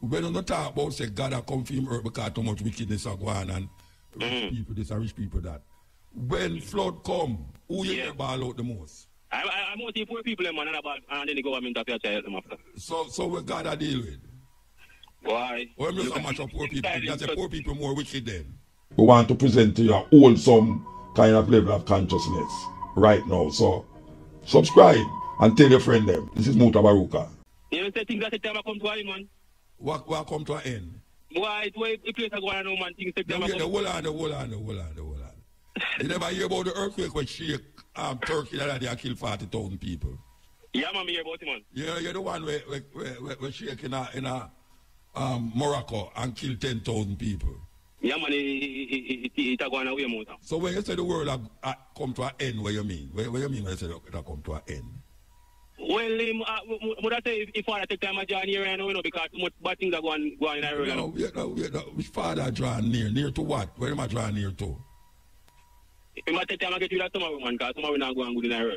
When you talk about say God a come from earth because too much wickedness are going on and rich people this and rich people that. When flood come, who you get ball out the most? I'm mostly poor people, man, and then the government have to help them after. So what God a deal with? Why? When you so much of poor people, that's a poor people more wicked then. We want to present to you a wholesome kind of level of consciousness right now. So subscribe and tell your friend them. This is Mutabaruka. You know, say things that time I come to an end, man. What come to an end? Why? The place I go on, man. Things take time. Hold on. You never hear about the earthquake when shake Turkey that they killed 40,000 people? Yeah, man, I hear about it, man. Yeah, you're the one where shake in Morocco and killed 10,000 people. Yeah, man, it's going away, man. So when you say the world come to an end, what do you mean? What do you mean when you say that come to an end? Well, I say if father take time to draw near, you know, because much bad things are going in the area. Which father draw near? Near to what? Where am I drawing near to? If I take time to get rid of some of them, because some of them not going good in the area.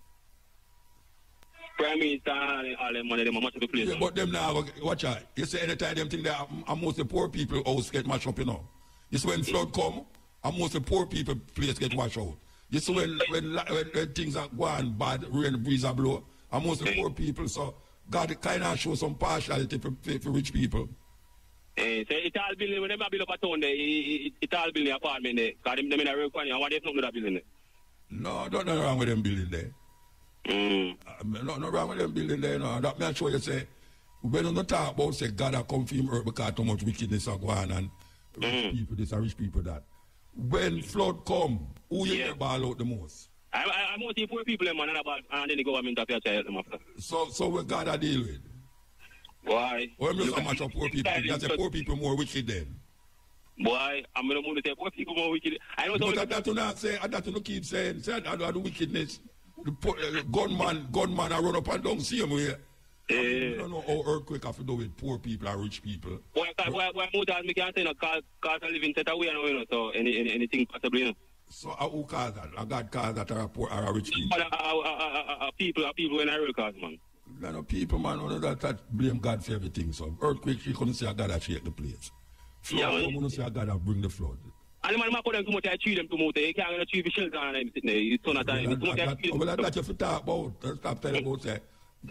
Prime Minister and all them money, them are much of the place. Yeah, but them now, watch out. You say anytime them think that most the poor people house get mashed up, you know. You see when flood come, most the poor people place get washed out. You see when things are going bad, rain, breeze are blow, most the poor people, so God kind of show some partiality for rich people. So it's all building, when they build up a town there, it's all building apartment there. Because them in a real country, and what if not with that building there? No, nothing wrong with them building there. Nothing wrong with them building there, no. That may show you say, when you talk about say God a come from earth because too much wickedness are going on and rich people this and rich people that. When flood come, who you get ball out the most? I'm mostly poor people, man, and then the government have to help them after. So what God a deal with? Why? When you so much of poor people, that's a poor people more wicked then. Boy, I'm going to say poor people more wicked. I know but that to not say, that to keep saying, say I do wickedness. The gunman I run up and down, see him here. You don't know how earthquake have to do with poor people and rich people. Why muta me can't say no cause a living set away, you know, so anything possibly, you know. So who caused that? A God caused that are poor or rich people? People in a real cause, man. No people, man, that blame God for everything. So earthquake, you couldn't say a God that shake the place. Flood, you couldn't say a God that bring the flood. And the man put them too much, I treat them too much. You can't treat the shelter and I'm sitting there. It's so not time. Well, that's what you talk about. Stop telling about that.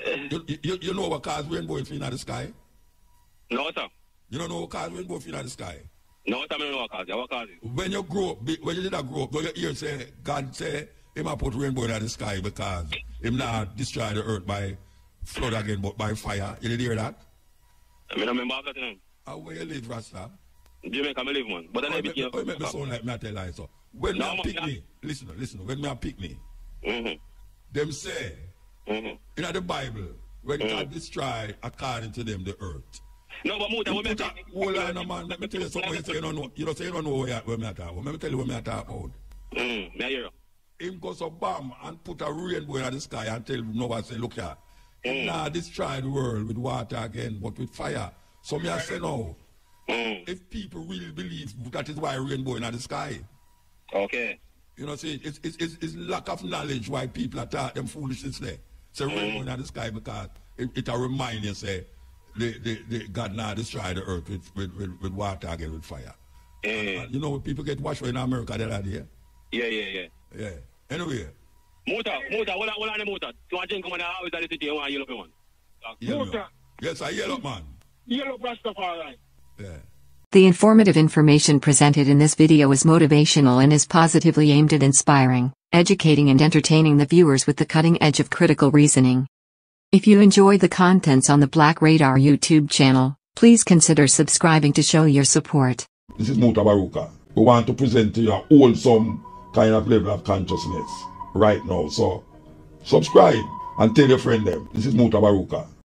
You know what cause rainbow is in the sky? No, sir. You don't know what cause rainbow is in the sky? No, sir, I don't know what cause. What cause it? When you grow up, when you did not grow up, you hear say, God say, he might put rainbow in the sky because him not destroy the earth by flood again, but by fire. You did hear that? I don't remember that. Where you live, Rasta? Jamaica, I live, man. But I never make me sound like me, I tell you so. When me pick me, listen, when me pick me, them say, in the Bible, when God destroy according to them the earth. No, but Muta, hold on, man, let me tell you something you say you don't know. You don't say you don't know where me talk about. Let me tell you what me talk about. Me hear you. Him goes to bomb and put a rainbow in the sky and tell Noah say, look here, him now destroy the world with water again, but with fire. So me I say no. If people really believe that is why rainbow in the sky. Okay. You know, see, it's lack of knowledge why people are taught them foolishness there. So rainbow in the sky because it a remind you say the God now destroy the earth with water again with fire. You know when people get washed in America that idea? Yeah. Anyway. Muta, hold on the Muta. You want to drink one always at the city, you want a yellow one. Muta. Yes, a yellow man. Yellow Rastafari. Yeah. The informative information presented in this video is motivational and is positively aimed at inspiring, educating and entertaining the viewers with the cutting edge of critical reasoning. If you enjoy the contents on the Black Radar YouTube channel, please consider subscribing to show your support. This is Mutabaruka. We want to present to you a wholesome kind of level of consciousness right now. So subscribe and tell your friend them. This is Mutabaruka.